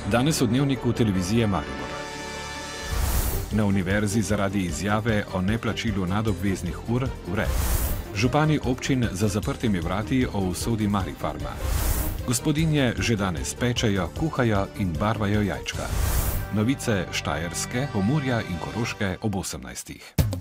Danes v dnevniku televizije Maribor. Na univerzi zaradi izjave o neplačilu nadobveznih ur vred. Župani občin za zaprtimi vrati o usodi Marifarma. Gospodinje že danes pečejo, kuhajo in barvajo jajčka. Novice Štajerske, Pomurja in Koroške ob 18.